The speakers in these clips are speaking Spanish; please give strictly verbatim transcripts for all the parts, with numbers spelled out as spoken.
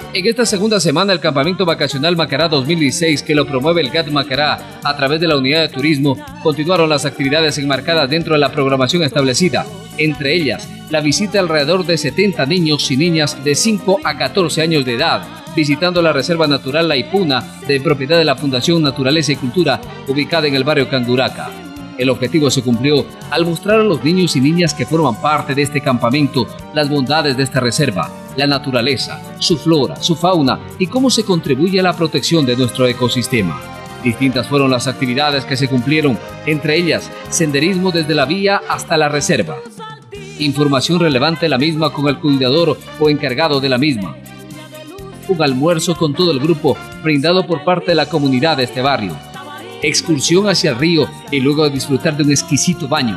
En esta segunda semana, el Campamento Vacacional Macará dos mil dieciséis, que lo promueve el G A T Macará a través de la Unidad de Turismo, continuaron las actividades enmarcadas dentro de la programación establecida. Entre ellas, la visita a alrededor de setenta niños y niñas de cinco a catorce años de edad, visitando la Reserva Natural La Ipuna, de propiedad de la Fundación Naturaleza y Cultura, ubicada en el barrio Canguraca. El objetivo se cumplió al mostrar a los niños y niñas que forman parte de este campamento las bondades de esta reserva, la naturaleza, su flora, su fauna y cómo se contribuye a la protección de nuestro ecosistema. Distintas fueron las actividades que se cumplieron, entre ellas senderismo desde la vía hasta la reserva. Información relevante de la misma con el cuidador o encargado de la misma. Un almuerzo con todo el grupo brindado por parte de la comunidad de este barrio. Excursión hacia el río y luego disfrutar de un exquisito baño.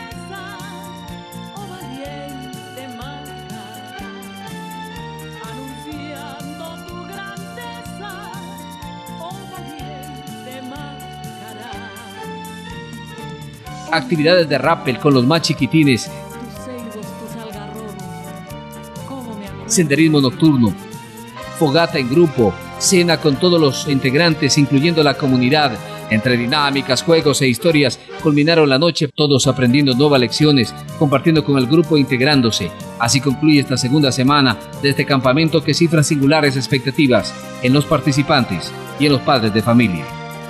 Actividades de rappel con los más chiquitines. Senderismo nocturno. Fogata en grupo. Cena con todos los integrantes, incluyendo la comunidad. Entre dinámicas, juegos e historias, culminaron la noche todos aprendiendo nuevas lecciones, compartiendo con el grupo e integrándose. Así concluye esta segunda semana de este campamento que cifra singulares expectativas en los participantes y en los padres de familia.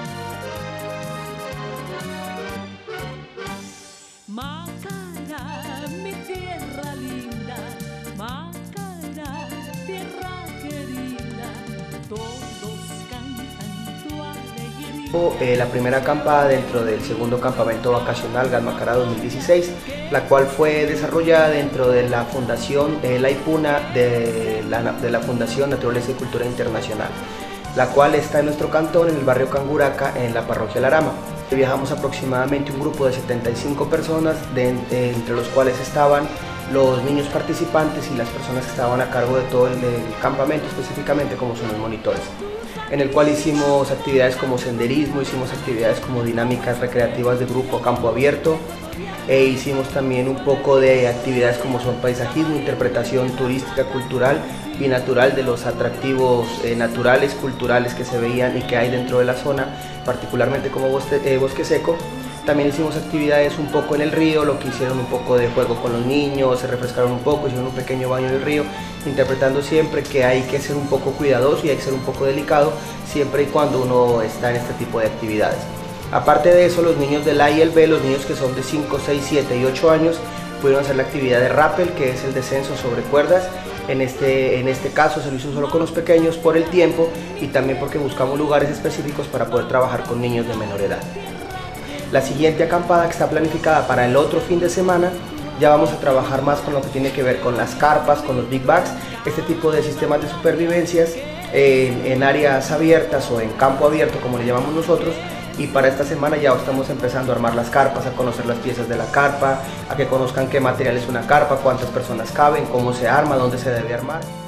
Macará, mi tierra linda, Macará, tierra querida, todos cantan tu alegría. Eh, la primera acampada dentro del segundo campamento vacacional G A T Macará dos mil dieciséis, la cual fue desarrollada dentro de la Fundación eh, La Ipuna de la, de la Fundación Naturaleza y Cultura Internacional, la cual está en nuestro cantón, en el barrio Canguraca, en la parroquia Larama. Viajamos aproximadamente un grupo de setenta y cinco personas, de, de, entre los cuales estaban los niños participantes y las personas que estaban a cargo de todo el, el campamento, específicamente como son los monitores, en el cual hicimos actividades como senderismo, hicimos actividades como dinámicas recreativas de grupo a campo abierto, e hicimos también un poco de actividades como son paisajismo, interpretación turística, cultural y natural de los atractivos eh, naturales, culturales que se veían y que hay dentro de la zona, particularmente como bosque, eh, bosque seco. También hicimos actividades un poco en el río, lo que hicieron un poco de juego con los niños, se refrescaron un poco, hicieron un pequeño baño en el río, interpretando siempre que hay que ser un poco cuidadoso y hay que ser un poco delicado siempre y cuando uno está en este tipo de actividades. Aparte de eso, los niños del A y el B, los niños que son de cinco, seis, siete y ocho años, pudieron hacer la actividad de rappel, que es el descenso sobre cuerdas. En este, en este caso se lo hizo solo con los pequeños por el tiempo y también porque buscamos lugares específicos para poder trabajar con niños de menor edad. La siguiente acampada, que está planificada para el otro fin de semana, ya vamos a trabajar más con lo que tiene que ver con las carpas, con los big bags, este tipo de sistemas de supervivencias en, en áreas abiertas o en campo abierto, como le llamamos nosotros. Y para esta semana ya estamos empezando a armar las carpas, a conocer las piezas de la carpa, a que conozcan qué material es una carpa, cuántas personas caben, cómo se arma, dónde se debe armar.